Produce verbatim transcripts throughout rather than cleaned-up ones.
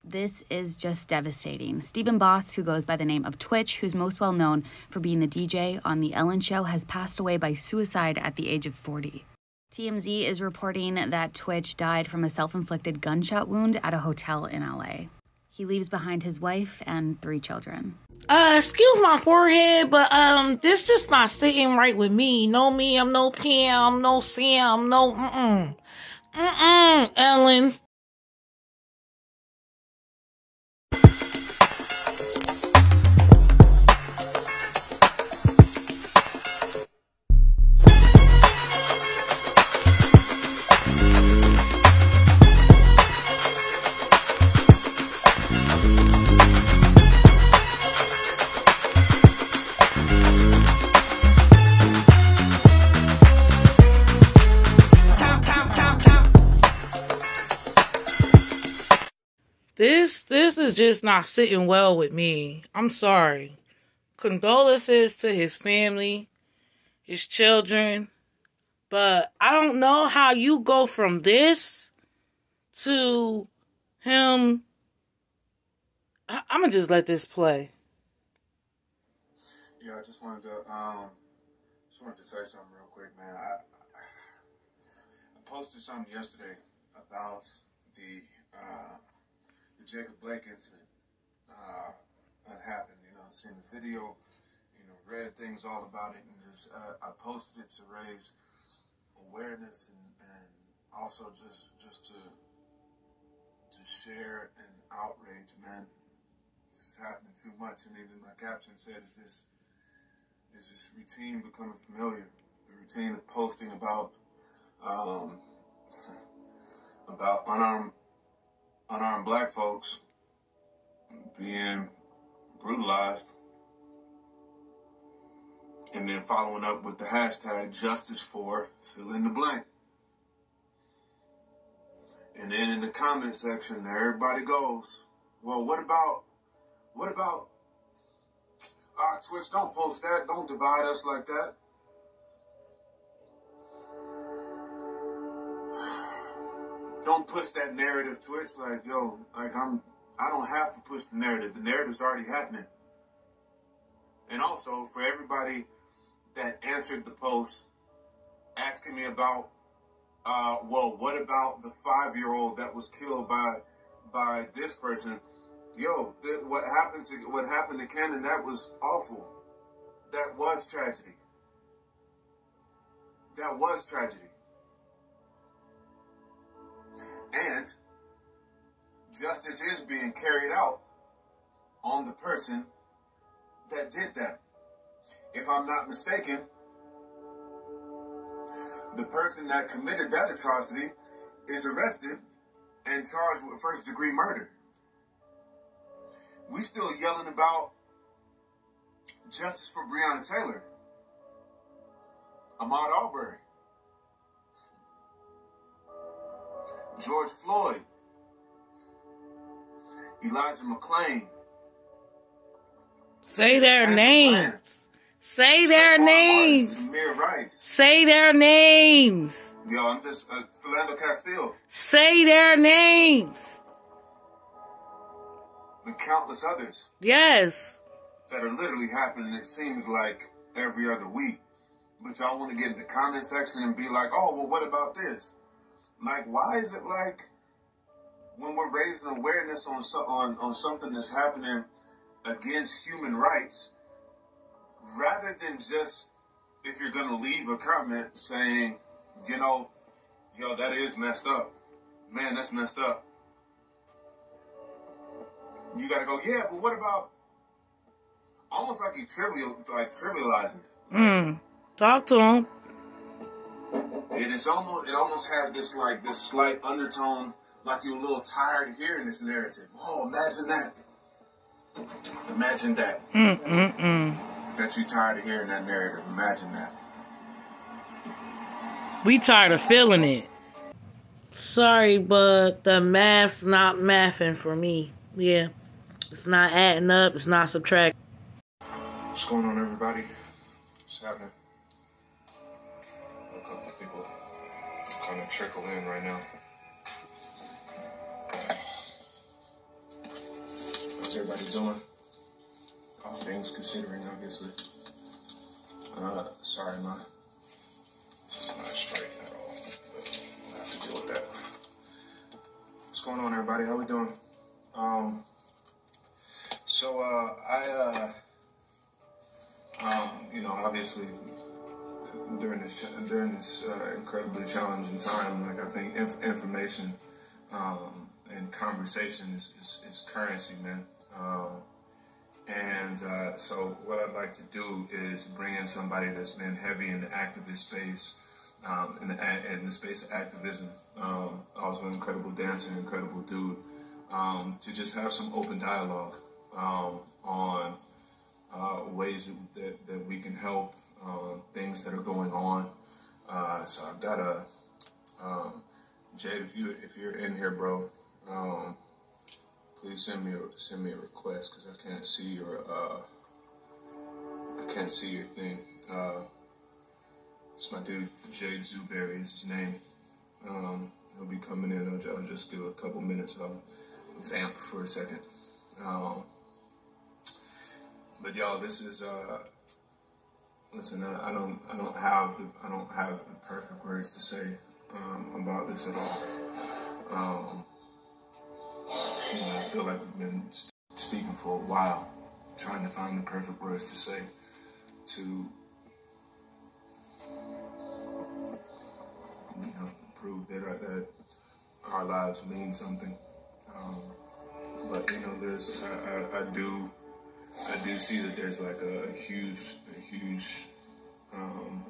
This is just devastating. Stephen Boss, who goes by the name of tWitch, who's most well known for being the D J on The Ellen Show, has passed away by suicide at the age of forty. T M Z is reporting that tWitch died from a self-inflicted gunshot wound at a hotel in L A. He leaves behind his wife and three children. Uh, excuse my forehead, but um, this just not sitting right with me. No me, I'm no Pam, no Sam, no mm-mm. Mm-mm, Ellen. This, this is just not sitting well with me. I'm sorry. Condolences to his family, his children. But I don't know how you go from this to him. I, I'm going to just let this play. Yeah, I just wanted to, um, just wanted to say something real quick, man. I, I posted something yesterday about the, uh, the Jacob Blake incident uh, that happened. You know, seen the video, you know, read things all about it, and just uh, I posted it to raise awareness and, and also just just to to share an outrage, man. This is happening too much, and even my caption said, "Is this is this routine becoming familiar? The routine of posting about um, about unarmed." unarmed black folks being brutalized, and then following up with the hashtag justice for fill in the blank. And then in the comment section, everybody goes, well, what about, what about, ah, Twitch, don't post that, don't divide us like that. Don't push that narrative, Twitch. Like, yo, like I'm, I don't have to push the narrative. The narrative's already happening. And also, for everybody that answered the post asking me about, uh, well, what about the five-year-old that was killed by, by this person? Yo, th- what happened to what happened to Cannon? That was awful. That was tragedy. That was tragedy. And justice is being carried out on the person that did that. If I'm not mistaken, the person that committed that atrocity is arrested and charged with first degree murder. We still yelling about justice for Breonna Taylor, Ahmaud Arbery, George Floyd, Elijah McClain. Say their names. Say their names. Say their names. Yo, I'm just uh, Philando Castile. Say their names. And countless others. Yes. That are literally happening, it seems like, every other week. But y'all want to get in the comment section and be like, oh, well, what about this? Like, why is it like when we're raising awareness on so, on, on something that's happening against human rights, rather than just, if you're going to leave a comment saying, you know, yo, that is messed up. Man, that's messed up. You got to go, yeah, but what about, almost like you trivial, like trivializing it. Mm. Talk to him. And it's almost, it almost has this like this slight undertone, like you're a little tired of hearing this narrative. Oh, imagine that. Imagine that. Mm mm mm. That you tired of hearing that narrative. Imagine that. We tired of feeling it. Sorry, but the math's not mathing for me. Yeah, it's not adding up. It's not subtracting. What's going on, everybody? What's happening? A couple of people kind of trickle in right now. How's everybody doing? All things considering, obviously. Uh, sorry, my, not straight at all. But I have to deal with that. What's going on, everybody? How we doing? Um, so, uh, I, uh, um, you know, obviously, during this, during this, uh, incredibly challenging time, like, I think inf information, um, and conversation is, is, is currency, man. Um, and, uh, so what I'd like to do is bring in somebody that's been heavy in the activist space, um, in the, in the space of activism, um, also an incredible dancer, incredible dude, um, to just have some open dialogue, um, on, uh, ways that, that, that we can help, um, things that are going on. Uh, so I've got a, um, Jade, if you, if you're in here, bro, um, please send me a, send me a request, because I can't see your, uh, I can't see your thing. Uh, it's my dude, Jade Zuberry is his name. Um, he'll be coming in. I'll, I'll just do a couple minutes. I'll vamp for a second. Um, but y'all, this is, uh, listen, I, I don't, I don't have the, I don't have the perfect words to say, um, about this at all. Um, you know, I feel like we've been speaking for a while, trying to find the perfect words to say to, you know, prove that our, that our lives mean something. Um, but you know, there's, I, I, I do, I do see that there's like a, a huge, a huge, um,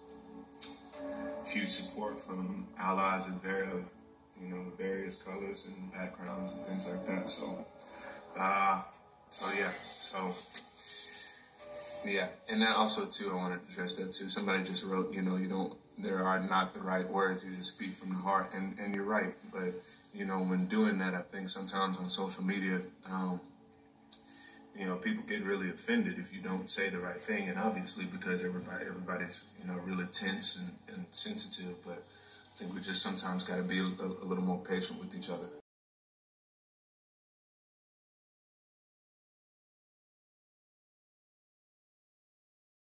huge support from allies of various, you know, various colors and backgrounds and things like that. So, uh, so yeah, so, yeah. And then also too, I want to address that too. Somebody just wrote, you know, you don't, there are not the right words, you just speak from the heart. And, and you're right. But, you know, when doing that, I think sometimes on social media, um, you know, people get really offended if you don't say the right thing. And obviously because everybody, everybody's, you know, really tense and, and sensitive, but I think we just sometimes got to be a, a little more patient with each other.